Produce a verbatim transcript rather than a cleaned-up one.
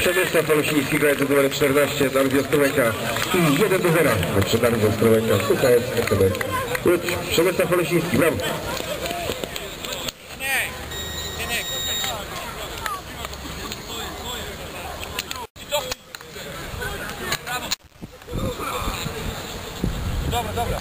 Przemysław Olesiński, grający numer czternaście, Dariusz Ostrołęka i jeden do zera. Przed Dariusz Ostrołęka, tutaj jest Przemysław Olesiński, brawo. Dobra, dobra.